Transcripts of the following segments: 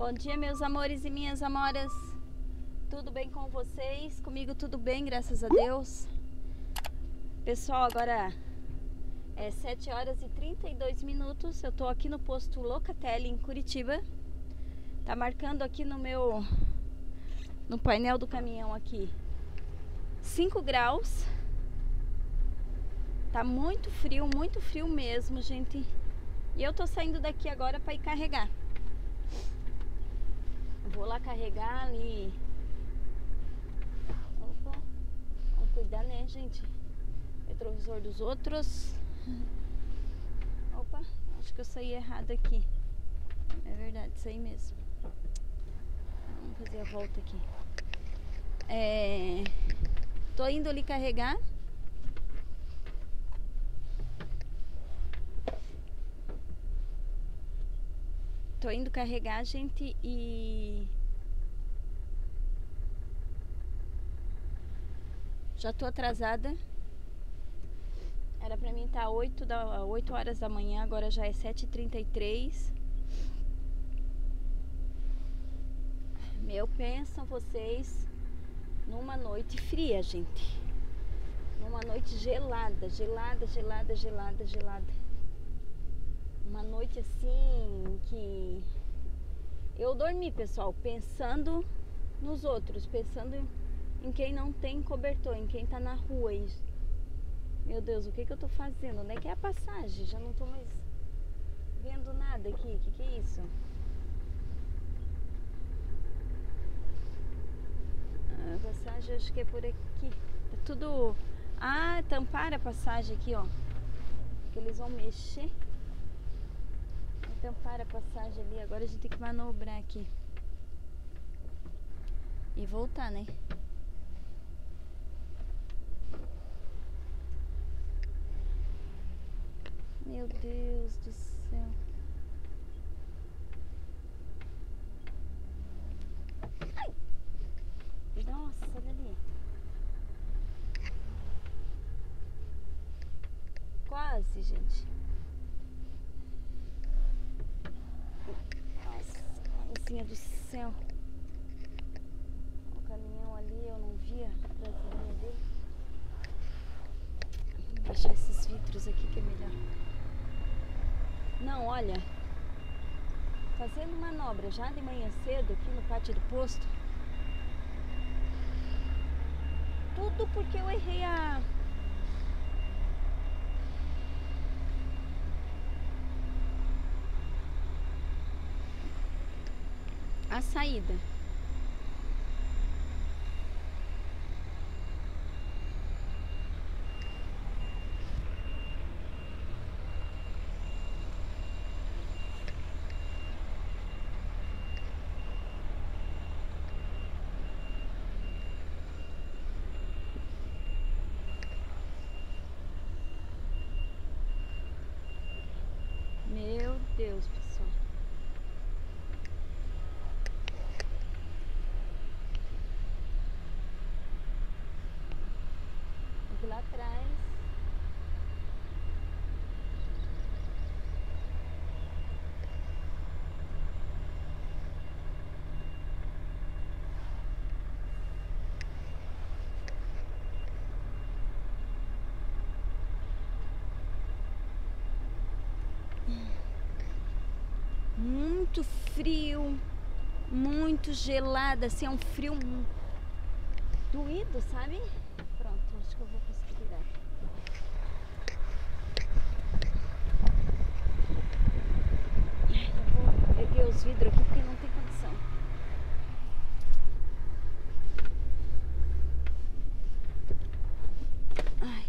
Bom dia, meus amores e minhas amoras. Tudo bem com vocês? Comigo tudo bem, graças a Deus. Pessoal, agora é 7 horas e 32 minutos. Eu tô aqui no posto Locatelli, em Curitiba. Tá marcando aqui no painel do caminhão aqui 5 graus. Tá muito frio mesmo, gente. E eu tô saindo daqui agora para ir carregar. Vou lá carregar ali. Opa, vamos cuidar, né, gente? Retrovisor dos outros. Opa, acho que eu saí errado aqui. É verdade, isso aí mesmo. Vamos fazer a volta aqui. Tô indo ali carregar. Tô indo carregar, gente, e já tô atrasada. Era pra mim estar 8 horas da manhã, agora já é 7h33. Meu, pensam vocês numa noite fria, gente. Numa noite gelada. Uma noite assim que eu dormi, pessoal, pensando nos outros, pensando em quem não tem cobertor, em quem tá na rua. E, meu Deus, o que eu tô fazendo? Onde é que é a passagem? Já não tô mais vendo nada aqui. Que é isso? A passagem acho que é por aqui. Tá tudo... Ah, tamparam a passagem aqui, ó. Que eles vão mexer. Tampar a passagem ali. Agora a gente tem que manobrar aqui e voltar, né? Meu Deus do céu. Ai! Nossa, olha ali. Quase, gente. Do céu. O caminhão ali eu não via a traseirinha dele. Vou deixar esses vidros aqui que é melhor. Não, olha, fazendo manobra já de manhã cedo aqui no pátio do posto. Tudo porque eu errei a saída. Meu Deus, pessoal. Lá atrás. Muito frio, muito gelada, assim, é um frio doído, sabe? Pronto, acho que eu vou conseguir virar. Eu vou erguer os vidros aqui porque não tem condição. Ai.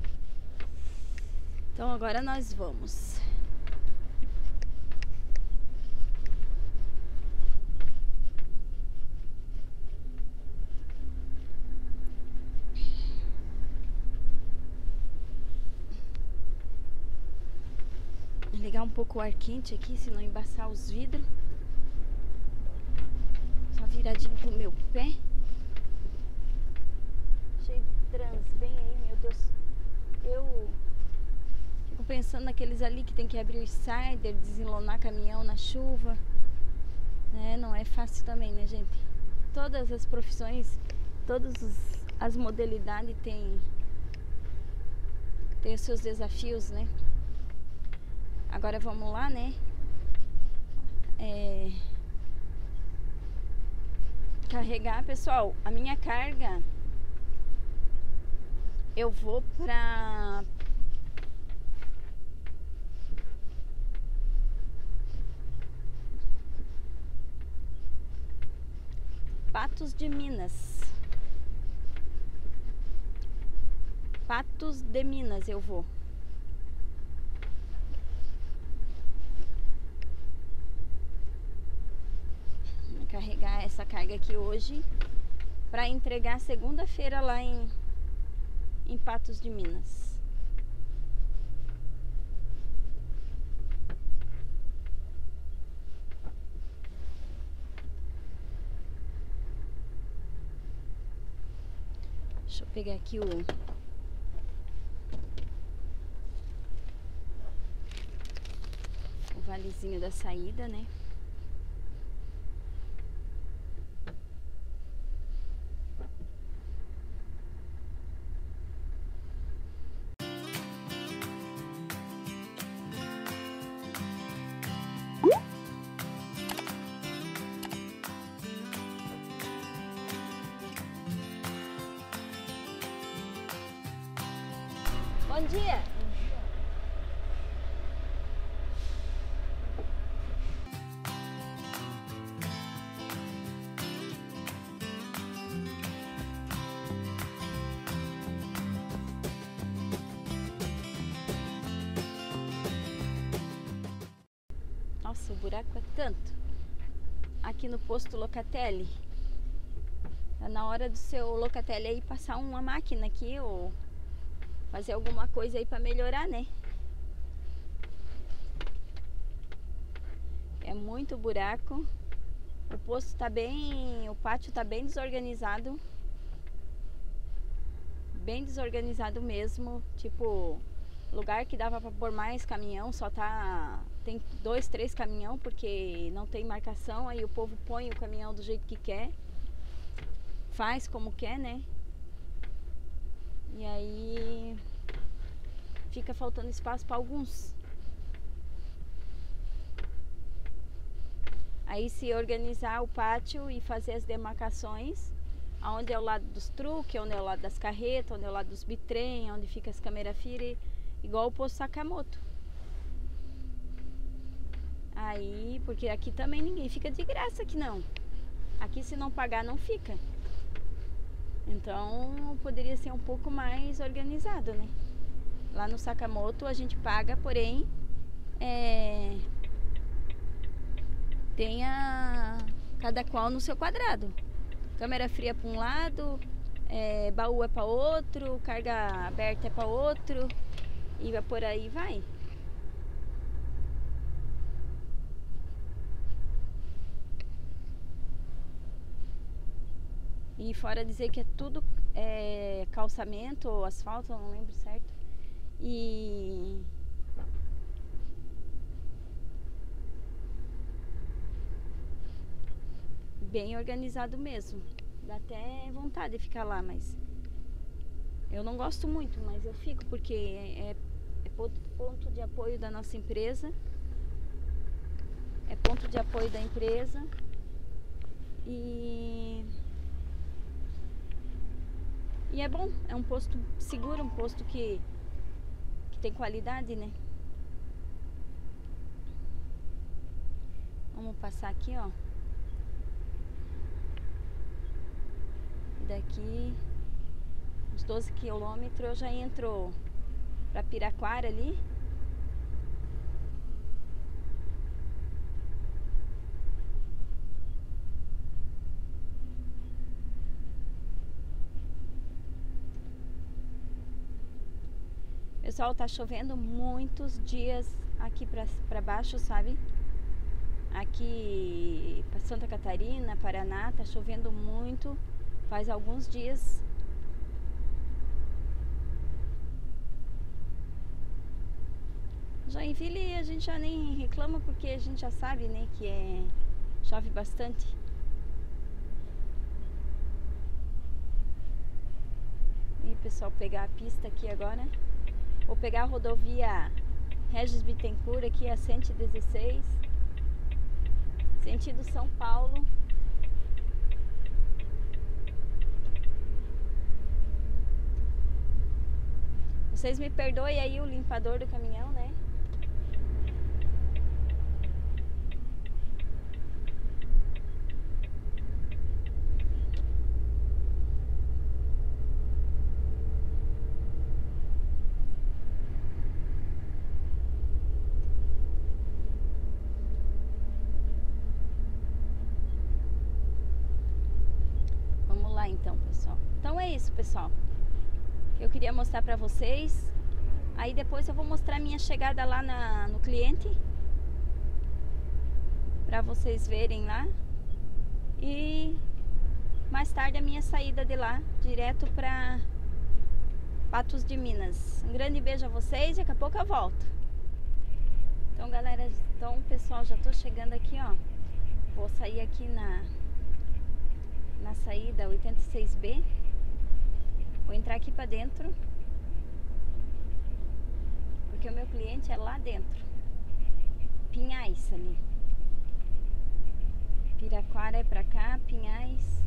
Então agora nós vamos. Ligar um pouco o ar quente aqui, se não embaçar os vidros. Só viradinho pro meu pé. Cheio de trans, bem aí, meu Deus. Eu fico pensando naqueles ali que tem que abrir o cider, desenlonar caminhão na chuva. Não é fácil também, né, gente? Todas as profissões, todas as modalidades têm os seus desafios, né? Agora vamos lá, né? Carregar, pessoal, a minha carga, eu vou pra Patos de Minas. Patos de Minas eu vou. Vou carregar essa carga aqui hoje para entregar segunda-feira lá em Patos de Minas. Deixa eu pegar aqui o valezinho da saída, né? Bom dia! Nossa, o buraco é tanto. Aqui no posto Locatelli. Tá na hora do seu Locatelli aí passar uma máquina aqui ou fazer alguma coisa aí para melhorar, né? É muito buraco. O posto tá bem, o pátio tá bem desorganizado. Bem desorganizado mesmo, tipo, lugar que dava para pôr mais caminhão, só tem 2, 3 caminhão porque não tem marcação, aí o povo põe o caminhão do jeito que quer. Faz como quer, né? E aí fica faltando espaço para alguns. Aí se organizar o pátio e fazer as demarcações, onde é o lado dos truques, onde é o lado das carretas, onde é o lado dos bitrem, onde fica as câmeras FIRE, igual o posto Sakamoto. Aí, porque aqui também ninguém fica de graça aqui não. Aqui se não pagar não fica. Então poderia ser um pouco mais organizado, né? Lá no Sakamoto a gente paga, porém tem cada qual no seu quadrado. Câmera fria para um lado, baú é para outro, carga aberta é para outro, e vai por aí vai. E fora dizer que é tudo calçamento ou asfalto, eu não lembro certo. E bem organizado mesmo. Dá até vontade de ficar lá, mas eu não gosto muito, mas eu fico porque é ponto de apoio da nossa empresa. É ponto de apoio da empresa. E é bom, é um posto seguro, um posto que tem qualidade, né? Vamos passar aqui, ó. E daqui uns 12 quilômetros eu já entro pra Piraquara ali. Pessoal, tá chovendo muitos dias aqui pra baixo, sabe? Aqui pra Santa Catarina, Paraná, tá chovendo muito. Faz alguns dias. Joinville a gente já nem reclama porque a gente já sabe, né, que é Chove bastante. E pessoal, pegar a pista aqui agora. Vou pegar a rodovia Regis Bittencourt aqui, a 116, sentido São Paulo. Vocês me perdoem aí o limpador do caminhão, né? Vamos lá então, pessoal. Então é isso, pessoal. Eu queria mostrar pra vocês. Aí depois eu vou mostrar minha chegada lá no cliente, pra vocês verem lá. E mais tarde a minha saída de lá, direto pra Patos de Minas. Um grande beijo a vocês e daqui a pouco eu volto. Então galera, pessoal, já tô chegando aqui, ó. Vou sair aqui na saída 86B. Vou entrar aqui pra dentro, porque o meu cliente é lá dentro, Pinhais ali. Piraquara é pra cá, Pinhais.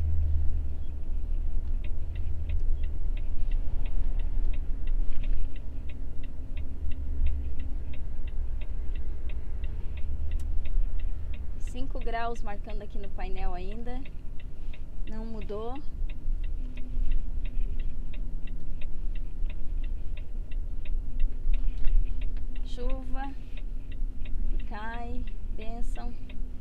Graus marcando aqui no painel ainda. Não mudou. Chuva. Cai. Bênção.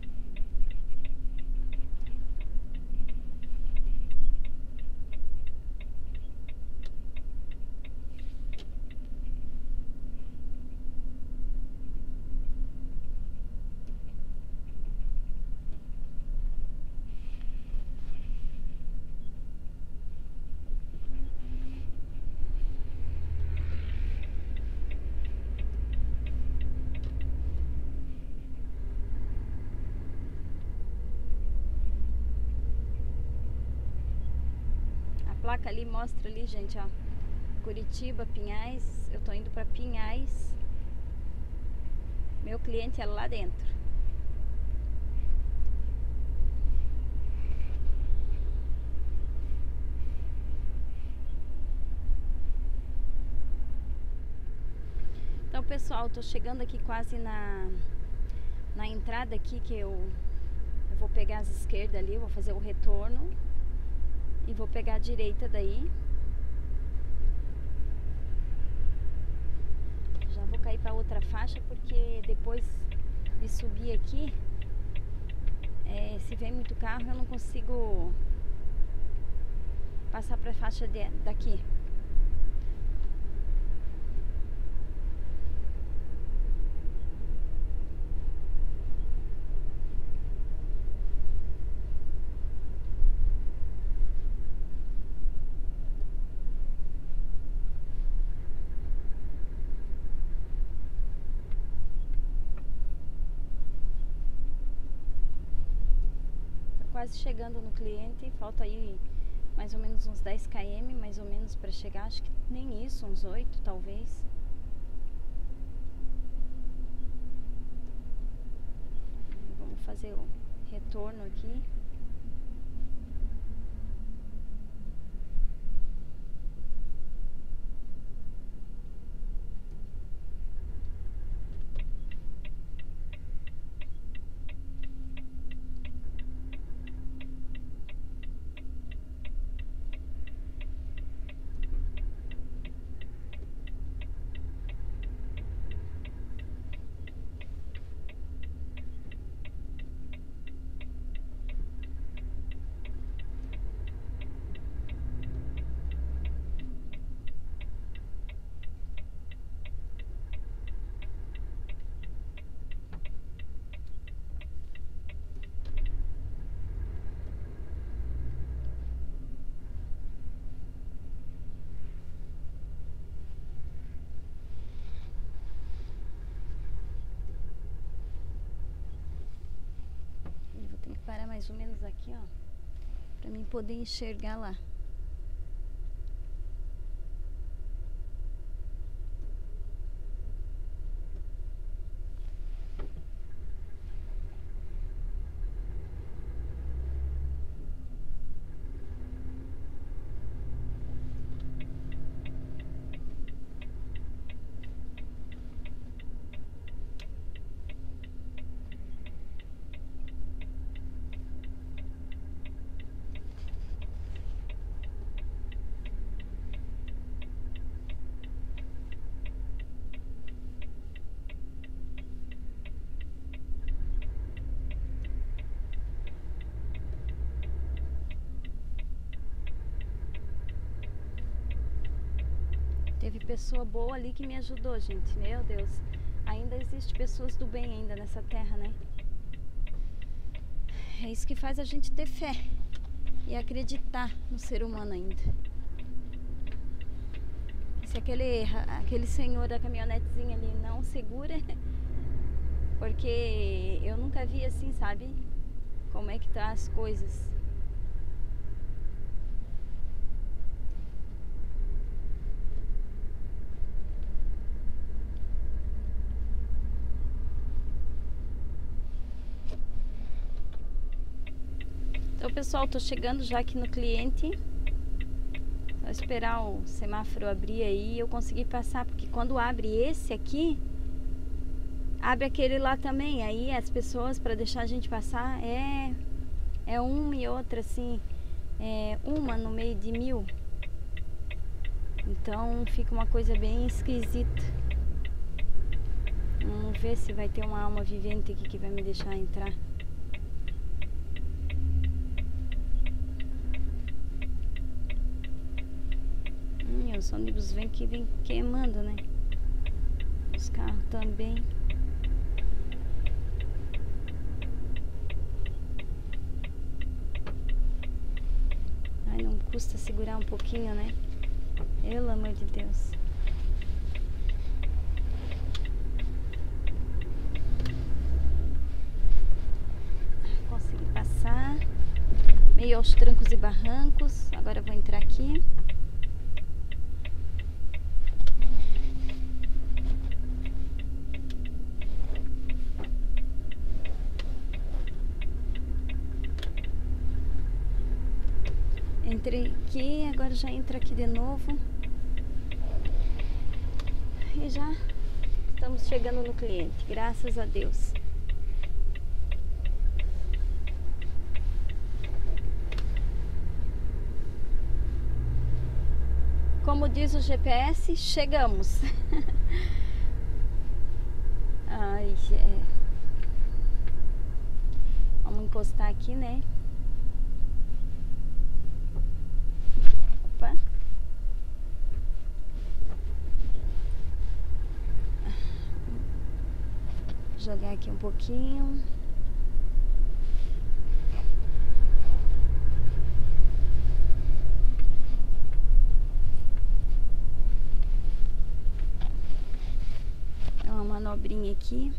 A placa ali mostra ali, gente, ó, Curitiba, Pinhais. Eu tô indo pra Pinhais. Meu cliente é lá dentro. Então, pessoal, tô chegando aqui quase na entrada aqui, que eu vou pegar as esquerdas ali, vou fazer o retorno. E vou pegar a direita daí. Já vou cair para outra faixa, porque depois de subir aqui, se vem muito carro, eu não consigo passar para a faixa daqui. Quase chegando no cliente, falta aí mais ou menos uns 10 km, mais ou menos para chegar, acho que nem isso, uns 8 talvez. Vamos fazer o retorno aqui. mais ou menos aqui, ó, pra mim poder enxergar lá. Teve pessoa boa ali que me ajudou, gente. Meu Deus. Ainda existe pessoas do bem ainda nessa terra, né? É isso que faz a gente ter fé e acreditar no ser humano ainda. Se aquele senhor da caminhonetezinha ali não segura, porque eu nunca vi assim, sabe? Como é que tá as coisas. Então, pessoal, tô chegando já aqui no cliente. Só esperar o semáforo abrir aí e eu conseguir passar, porque quando abre esse aqui, abre aquele lá também. Aí as pessoas, para deixar a gente passar, é uma e outra, assim, uma no meio de 1000. Então fica uma coisa bem esquisita. Vamos ver se vai ter uma alma vivente aqui que vai me deixar entrar. Os ônibus vem queimando, né? Os carros também. Ai, não custa segurar um pouquinho, né? Pelo amor de Deus. Consegui passar. Meio aos trancos e barrancos. Agora eu vou entrar aqui. Entrei aqui, agora já entra aqui de novo. E já estamos chegando no cliente, graças a Deus. Como diz o GPS, chegamos. Ai, vamos encostar aqui, né? Opa. Jogar aqui um pouquinho. É uma manobrinha aqui.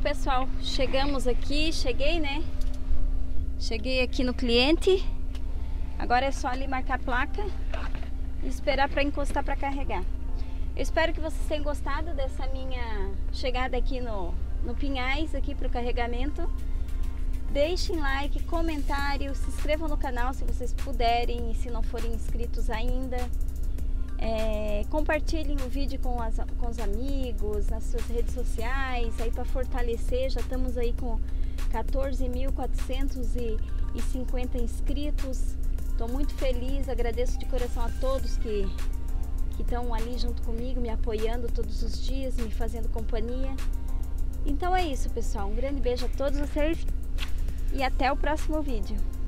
pessoal, cheguei, né? Cheguei aqui no cliente. Agora é só ali marcar a placa e esperar para encostar para carregar. Eu espero que vocês tenham gostado dessa minha chegada aqui no Pinhais, aqui para o carregamento. Deixem like, comentário, se inscrevam no canal se vocês puderem e se não forem inscritos ainda. Compartilhem o vídeo com os amigos, nas suas redes sociais, aí para fortalecer. Já estamos aí com 14.450 inscritos. Estou muito feliz, agradeço de coração a todos que estão ali junto comigo, me apoiando todos os dias, me fazendo companhia. Então é isso, pessoal. Um grande beijo a todos vocês e até o próximo vídeo.